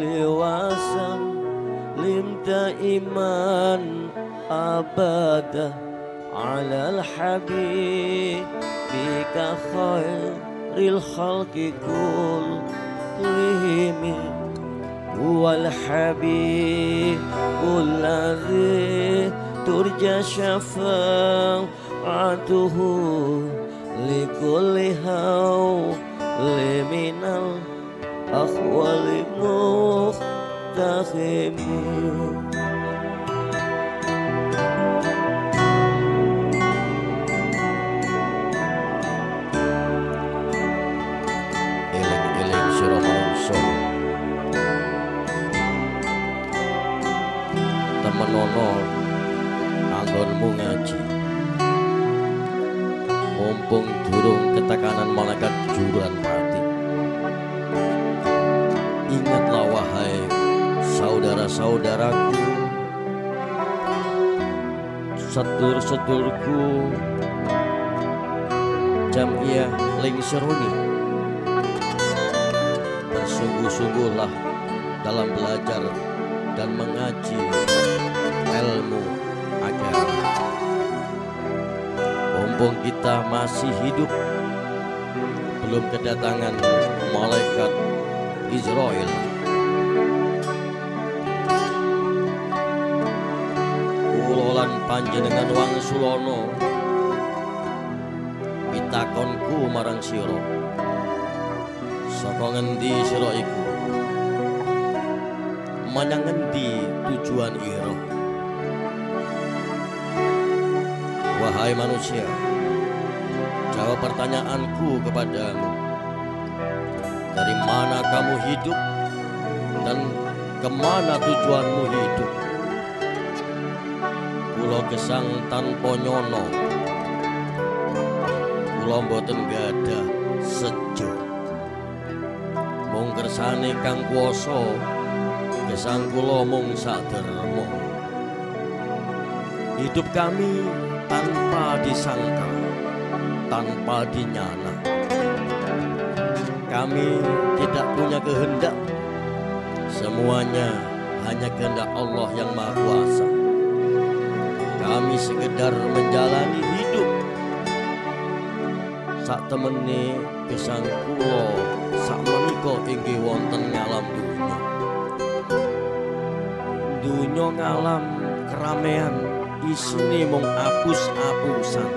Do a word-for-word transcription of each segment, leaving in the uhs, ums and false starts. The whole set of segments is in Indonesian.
صل وسلم دائما أبدا على الحبيب بك خير الخلق كلهم هو الحبيب الذي ترجى شفاعته لكل هول من الأخوال المقتحمين. Eling-eling sira manungsa temenono anggonmu ngaji, mumpung durung ketekanan malaikat juran mati. Ingatlah wahai saudara-saudaraku, sedulur-sedulurku, Jamiah Lingseruni, bersungguh-sungguhlah dalam belajar dan mengaji ilmu agama. Mumpung kita masih hidup, belum kedatangan malaikat Israel. Kulolan panjenengan wangsulana pitakonku marang sira, saka ngendi sira iku, menyang ngendi tujuan ira? Wahai manusia, jawab pertanyaanku kepadamu. Dari mana kamu hidup dan kemana tujuanmu hidup? Kula gesang tanpa nyono, kula mboten gadah sejo. Mung kersane kang kuwasa, gesang kula mung saderma. Hidup kami tanpa disangka, tanpa dinyana. Kami tidak punya kehendak, semuanya hanya kehendak Allah yang Maha Kuasa. Kami sekedar menjalani hidup. Sak temene gesang kula sak menika inggih wonten ngalam dunya. Dunya ngalam keramaian, isine mung apus-apusan.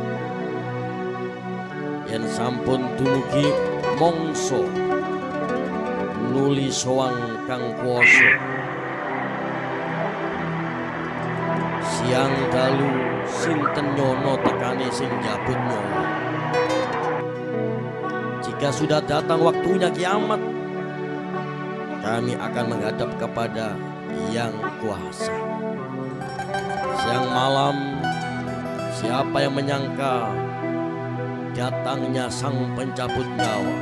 Yen sampun dumugi mongso nuli soang kang kuwasa, siang dalu sinten nyono tekane sing njabut nyawa. Jika sudah datang waktunya kiamat, kami akan menghadap kepada Yang Kuasa. Siang malam, siapa yang menyangka datangnya sang pencabut nyawa?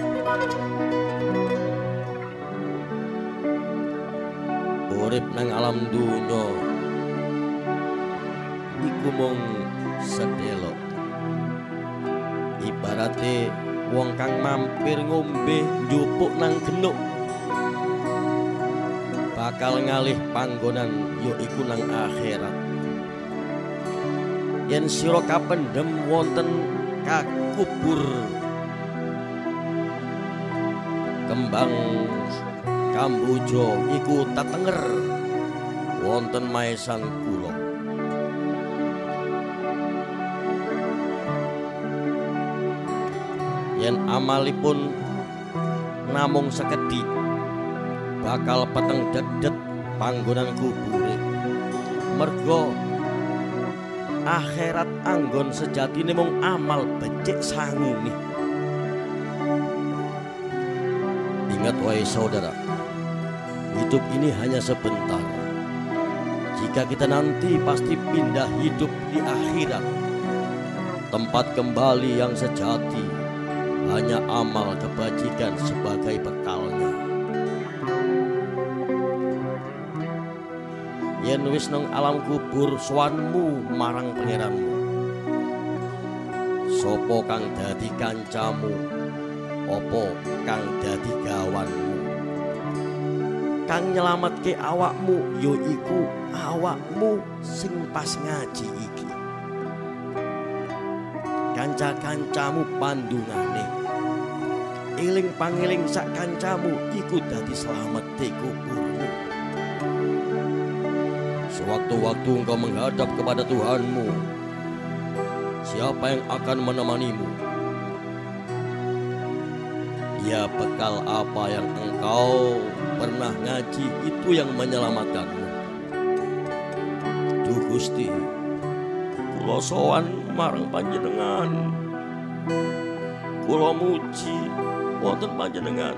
Urip nang alam dunya iku mung sedelok, ibarate wong kang mampir ngombe njupuk nang genuk, bakal ngalih panggonan yaiku nang akhirat. Yen sira kapendhem wonten kakubur kembang kamboja iku tetenger wonten maesan kula. Yen amalipun namung sekedhik, bakal peteng dedet panggonan kubure. Mergo akhirat anggon sejatine mung amal becik sangune. Ingat wahai saudara, hidup ini hanya sebentar. Jika kita nanti pasti pindah hidup di akhirat, tempat kembali yang sejati hanya amal kebajikan sebagai bekalnya. Yen wis nang alam kubur sowanmu marang pangeranmu, sapa kang dadi kancamu, apa kang dadi gawanmu? kang nyelametke awakmu ya iku awakmu sing pas ngaji iki. Kanca-kancamu pandungane eling pangeling sak kancamu iku dadi slamete kuburmu. Sewaktu-waktu engkau menghadap kepada Tuhanmu, siapa yang akan menemanimu? Ya bekal apa yang engkau pernah ngaji itu yang menyelamatkanmu. Duh Gusti, kula sowan marang panjenengan, kula muji wonten panjenengan.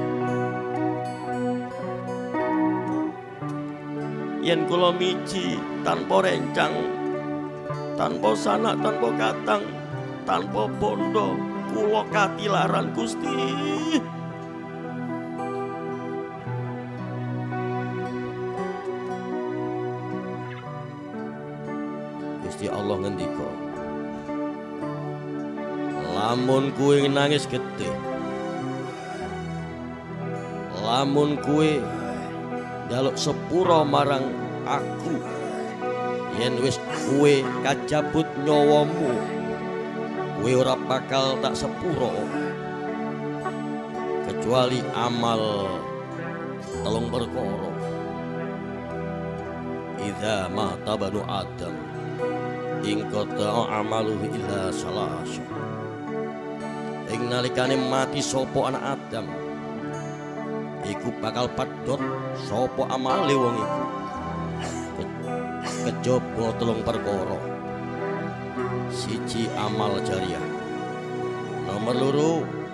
Yen kula miji tanpa rencang, tanpa sanak, tanpa katang, tanpa bondo, kula katilaran Gusti. Gusti Allah ngendika, lamun kuwe nangis getih, lamun kuwe njaluk sepura marang aku, yen wis kuwe kajabut nyawamu, kuwe ora bakal tak sepura kecuali amal telung perkara. Idza mata banu Adam ing qata'a amaluhu illa salasya. Ing nalikane mati sapa anak Adam iku bakal padhot sapa amale wong iku kejaba telung perkara. Siji amal jariah, nomor loro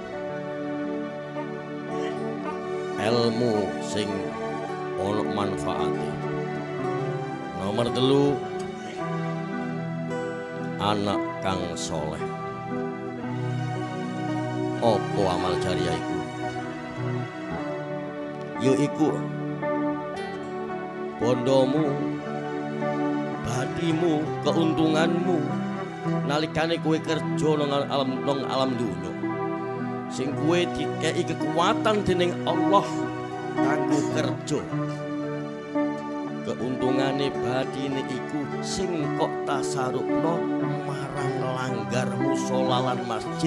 ilmu sing ana manfaate, nomor telu anak kang soleh. Apa amal jariah iku? Yaiku bondomu, badimu, keuntunganmu nalikane kowe kerja nang alam nang alam dunya, sing kowe dikei kekuatan dening Allah kanggo kerja. Keuntungane badine iku sing kok tasarupno marang langgar musala lan masjid.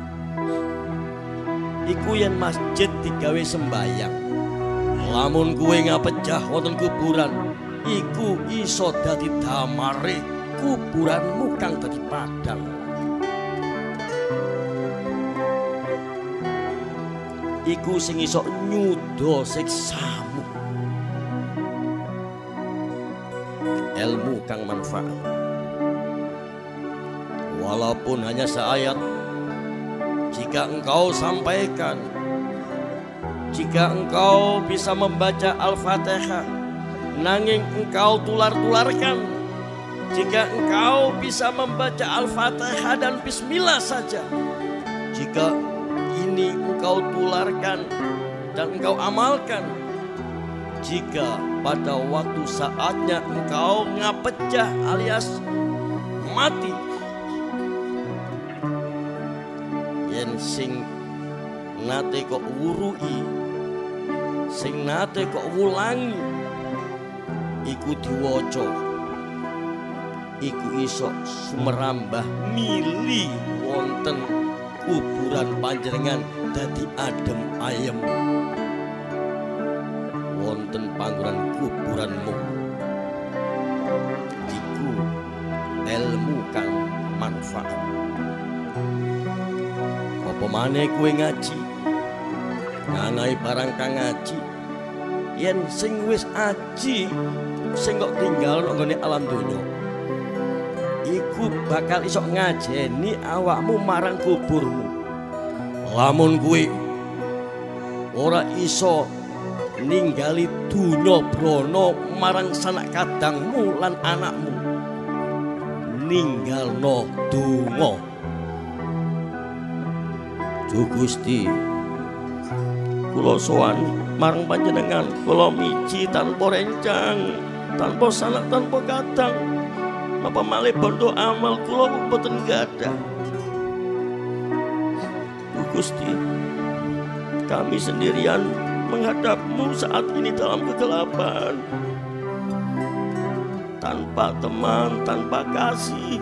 Iku yen masjid digawe sembayang, lamun kuwe ngapejah wonten kuburan, iku iso dadi damare kuburanmu kang dadi padang. Iku sing iso nyuda siksamu. Ilmu kang manfaat, walaupun hanya seayat, jika engkau sampaikan, jika engkau bisa membaca Al-Fatihah, nanging engkau tular-tularkan, jika engkau bisa membaca Al-Fatihah dan Bismillah saja, jika ini engkau tularkan dan engkau amalkan, jika pada waktu saatnya engkau ngapecah alias mati, yen sing nate kok wurui, sing nate kok wulangi, iku diwaca, iku iso sumerambah mili wonten kuburan panjenengan dadi adem ayem wonten panggonan kuburanmu. Iku ilmu kang manfaat. Apa maneh kowe ngaji, ngangai barang kang ngaji, yen sing wis aji sing kok tinggal nang alam donya, iku bakal iso ngajeni awakmu marang kuburmu. Lamun kuwi ora iso ninggali dunya brana marang sanak kadangmu lan anakmu, ninggalno donga. Duh Gusti, kula sowan marang panjenengan, kula miji tanpa rencang, tanpa sanak, tanpa kadang. Napa malih bondo amal kula mboten gadah. Duh Gusti, kami sendirian menghadapmu saat ini dalam kegelapan, tanpa teman, tanpa kasih.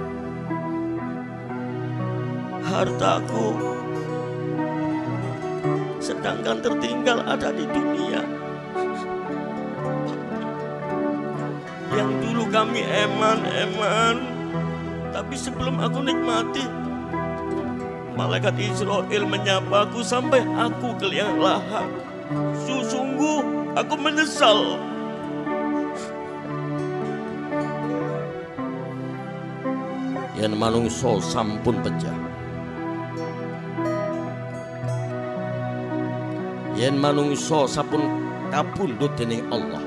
Hartaku sedangkan tertinggal ada di dunia. Yang dulu kami eman-eman, tapi sebelum aku nikmati, malaikat Israel menyapaku sampai aku ke liang lahat. Sungguh aku menyesal. Yen manungsa sampun pecah, yen manungsa sampun kapundhut dening Allah,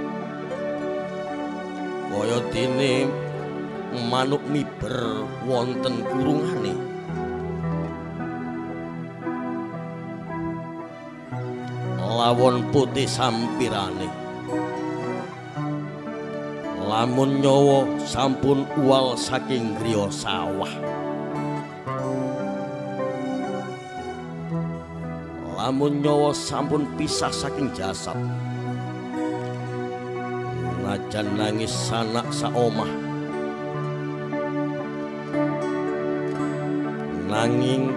kaya dene manuk miber wonten kurungane, lawon putih sampirane, lamun nyawa sampun uwal saking griya sawah, lamun nyawa sampun pisah saking jasad, najan nangis sanak saomah, nanging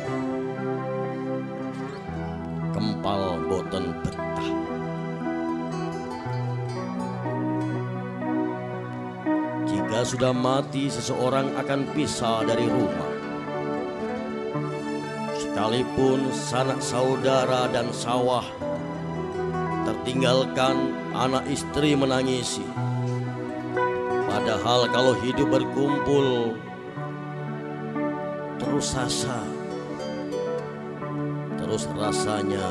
kempal boten betah. Jika sudah mati, seseorang akan pisah dari rumah, sekalipun sanak saudara dan sawah tertinggalkan, anak istri menangisi. Padahal kalau hidup berkumpul terus asa, terus rasanya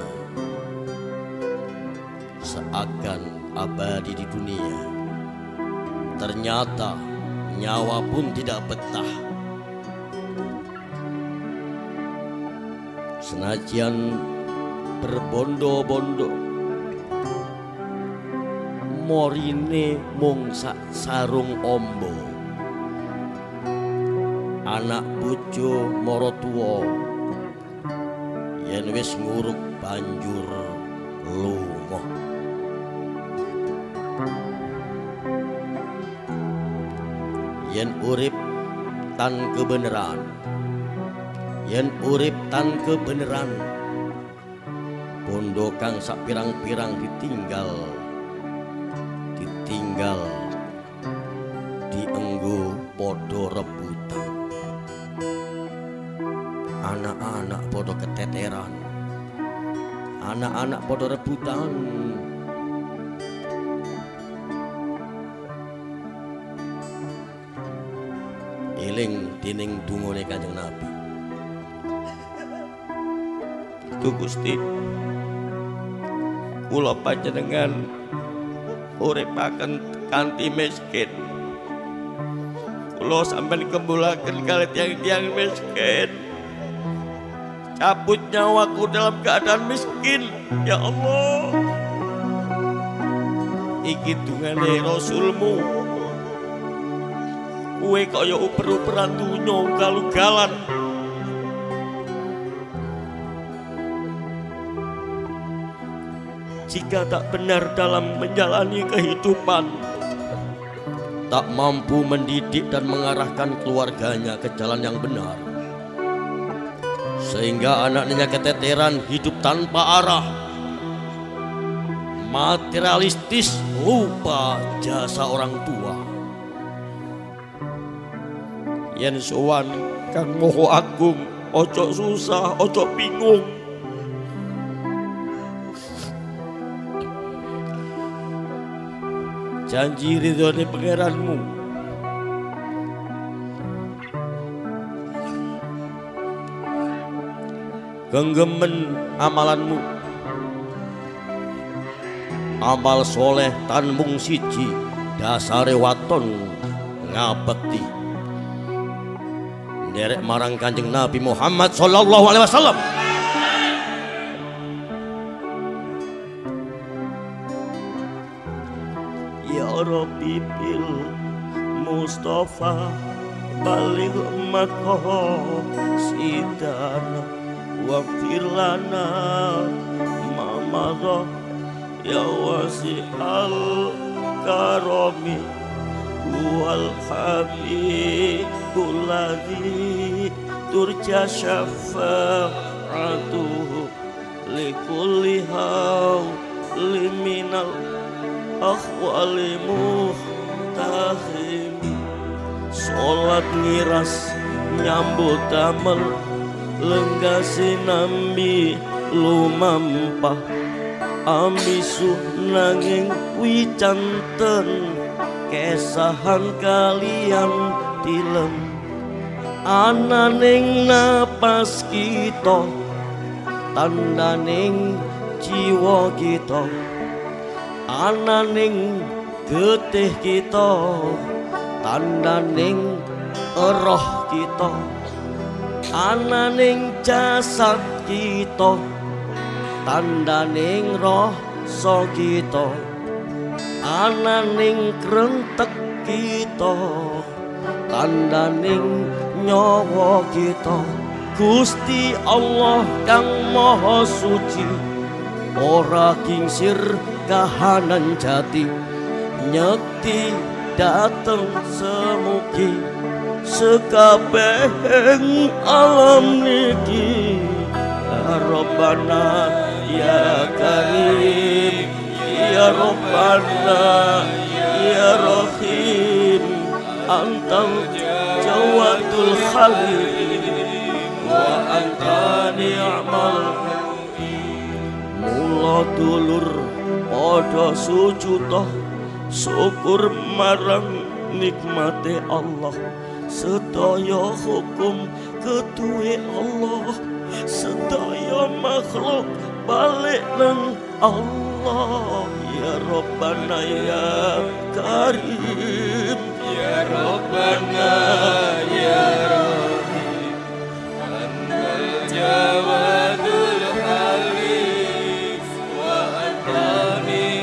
seakan abadi di dunia. Ternyata nyawa pun tidak betah. Senajan berbondo-bondo, morine mung sak sarung ombo. Anak bojo mara tuwa, yen wis nguruk banjur lunga. Yen urip tan kebenaran, yen urip tan kebenaran, bondo kang sak pirang-pirang ditinggal, ditinggal dienggo podo rebutan. Anak-anak podo keteteran, anak-anak podo rebutan. Eling dening dungane Kanjeng Nabi. Duh Gusti, kula panjenengan uripaken kanthi miskin. Kula sampeyan kembulaken kalih tiyang-tiyang miskin. Cabut nyawaku dalam keadaan miskin, ya Allah. Iki dungane Rasulmu. Kowe kaya uper-uperan dunya ugal-ugalan. Jika tak benar dalam menjalani kehidupan, tak mampu mendidik dan mengarahkan keluarganya ke jalan yang benar, sehingga anaknya keteteran hidup tanpa arah, materialistis, lupa jasa orang tua. Yen sowan Kang Maha Agung, ojo susah, ojo bingung. Janji ridhone pangeranmu, genggemen amalanmu, amal soleh tan mung siji, dasare waton ngabekti derek marang Kanjeng Nabi Muhammad sallallahu alaihi wasallam. Ya Rabbi bil Mustafa baligh maqasidana waghfir lana ma madha ya wasi'al karami wal habibul ladzi turja syafa'atuhu likulli hawli minal akhwali muhtahim. Sholat ngiras nyambut damel lenggasi nambi lumampah ambisu nanging wicanten kesahan kalian tilem ananing napas kita tandaning jiwa kita ananing getih kita tandaning roh kita ananing jasad kita tandaning roh so kita ananing krentek kita tandaning nyawa kita. Gusti Allah kang maha suci ora kingsir kahanan jati nyekti dateng semugi sekabehing alam niki. Ya Rabbana ya Karim ya Rabbana ya Rahim antal jawadul khalim wa anta ni'mal. Mula dulur padha sujud syukur marang nikmate Allah. Sedaya hukum ketuwe Allah, sedaya makhluk balik nang Allah. Ya Rabbana ya Karim ya Rabbana ya Rahim antal jawadul halim wa antani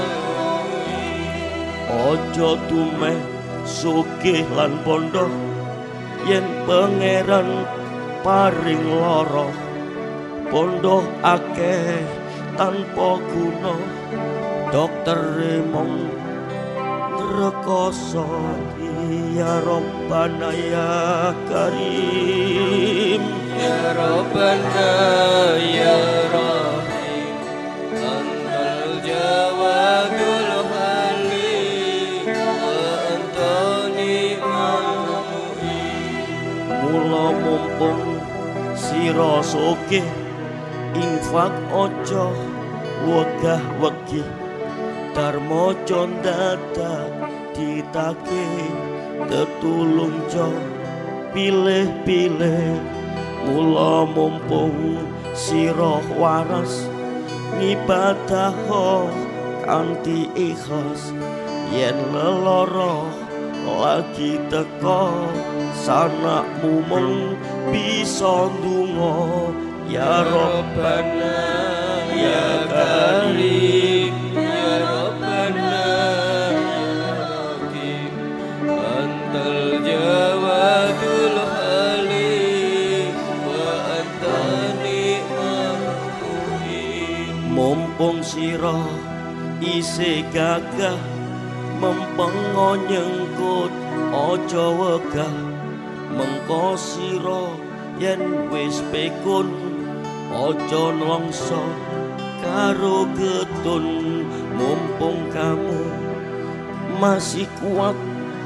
ojo tumeh sugih lan bondo yen pangeran paring lara bondo akeh tanpa guna dokter remong rekoso. Ya Rabbana ya Karim ya Rabbana ya Rahim antal jawadul halim wa antani mu'in. Mula mumpung sira sugih infak ojo wegah wegi darmo condata ditake tetulung jo pilih-pilih. Mula mumpung sira waras ngibadah kanthi ikhlas yen lelara lagi teko sanakmu mung bisa ndonga. Ya Rabbana ya Karim ya Rabbana ya Rahim antal jawadul halim wa antani mu'in. Mumpung sira isih gagah mempengo nyengkut aja wegah mengko sira yen wis pekun ojo nlongso karo getun. Mumpung kamu masih kuat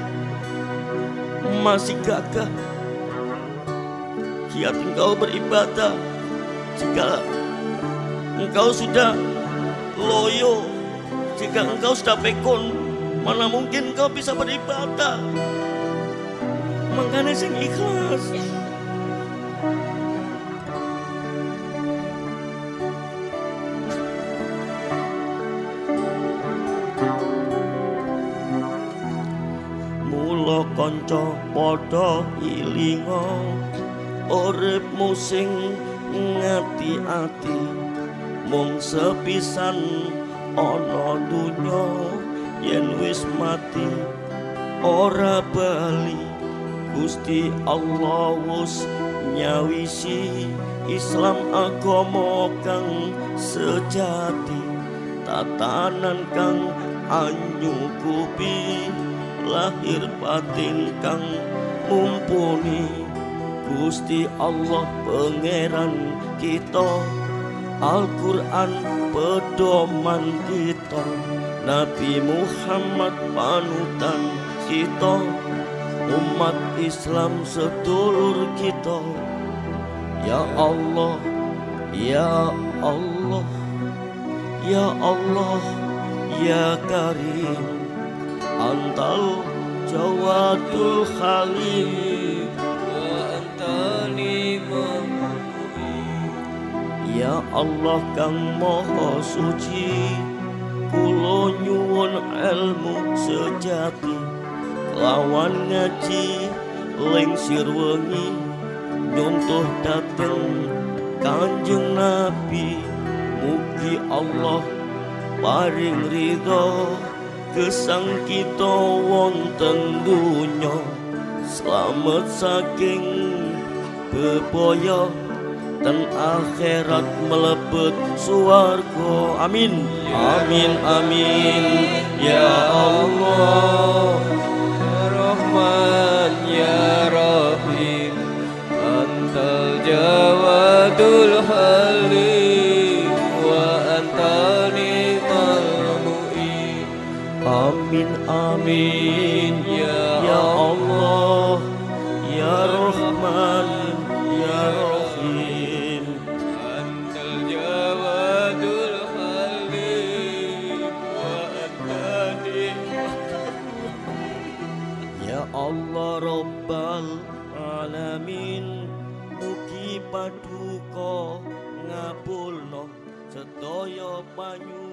masih gagah kiat engkau beribadah. Jika engkau sudah loyo, jika engkau sudah pekun, mana mungkin engkau bisa beribadah. Makanya sing ikhlas. Kanca padha ilinga uripmu sing ngati-ati mung sepisan ana dunya yen wis mati ora bali. Gusti Allah wis nyawisi Islam agama kang sejati, tatanan kang anyukupi, lahir batin kang mumpuni. Gusti Allah pangeran kita, Al-Quran pedoman kita, Nabi Muhammad panutan kita, umat Islam sedulur kita. Ya Allah, Ya Allah, Ya Allah, Ya Karim, Antal Jawadul Halim, wa antani Ya Allah kang moho suci, kulo nyuwun ilmu sejati, lawan ngaji lengsir wengi, nyontoh dateng Kanjeng Nabi. Mugi Allah paring ridho gesang kita wonten dunya, slamet saking bebaya dan akhirat melebet suwarga. Amin. Amin amin. Ya Allah, Ya Rahman Ya Rahim, Antal Jawadul Halim, wa anta ni'mal mu'in. amin amin. Ya Allah, Ya Rahman Ya Rahim, Antal Jawadul Halim, wa anta ni'mal. Ya Allah Rabbal Alamin, mugi paduka ngabulno sedaya panyu